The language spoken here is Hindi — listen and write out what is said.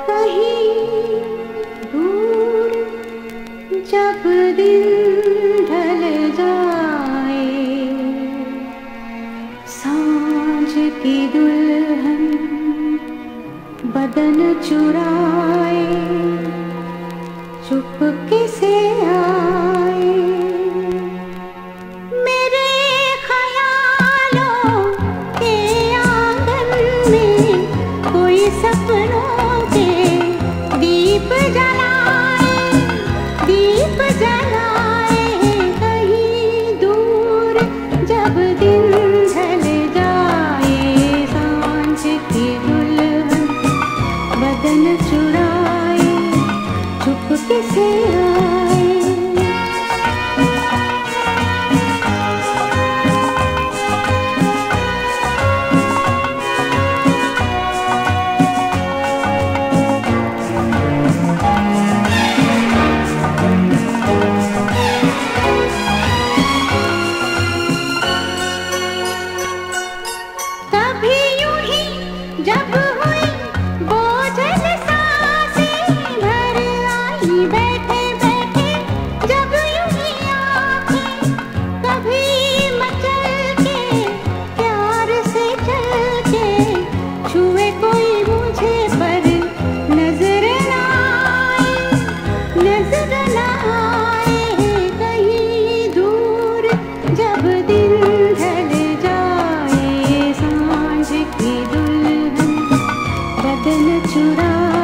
कहीं दूर जब दिन ढल जाए, सांझ की दुल्हन बदन चुराए, चुपके से आए, मेरे ख्यालों के आंगन में कोई सपनों के दीप जलाए, दीप जलाए। कहीं दूर जब दिन ढल जाए, सांझ की दुल्हन बदन चुराए, चुपके से आए। कभी यूं ही जब हुई बोझल सांसें भर आई, बैठे बैठे जब यूं ही आँखें कभी मचल के प्यार से चल के छुए कोई मुझे पर नजर न आए, नजर न आए। कहीं दूर जब दिन ढल जाए, सांझ की दुल्हन बदन चुरा